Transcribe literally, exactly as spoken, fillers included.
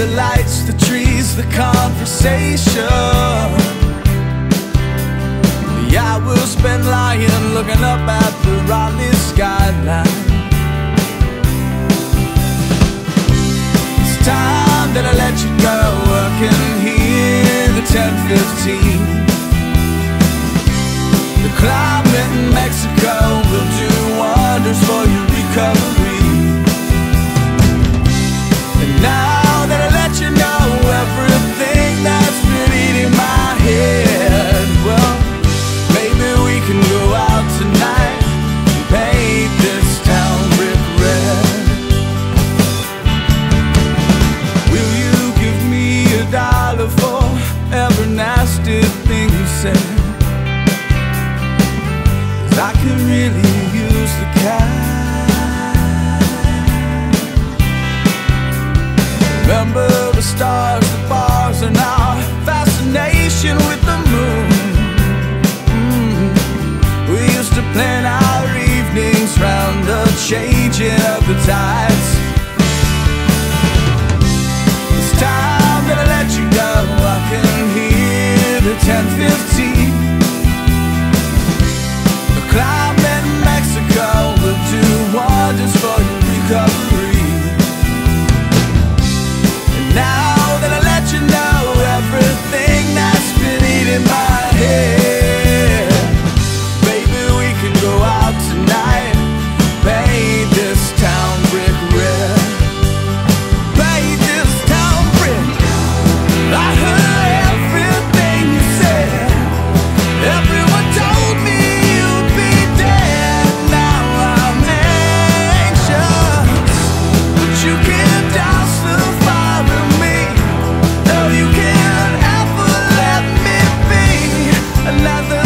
the lights, the trees, the conversation. The hours spent lying, looking up at the Raleigh skyline. It's time that I let you go, working here the ten fifteen. The climate in Mexico will do wonders for your recovery. And now that I let you know everything that's been eating my head, well, maybe we can go out tonight and paint this town brick red. Will you give me a dollar for every nasty thing you said? I could really use the cash. Remember the stars, the bars, and our fascination with the moon. mm. We used to plan our evenings round the changing of the tides. It's time that I let you go, I can hear the ten fifteen. Climate in Mexico will do wonders for your recovery. And now that I let you know everything that's been eating my head, maybe we can go out tonight, paint this town brick red. Paint this town brick. I heard everything you said. Everyone told me you can't douse the fire with me. No, you can't ever let me be another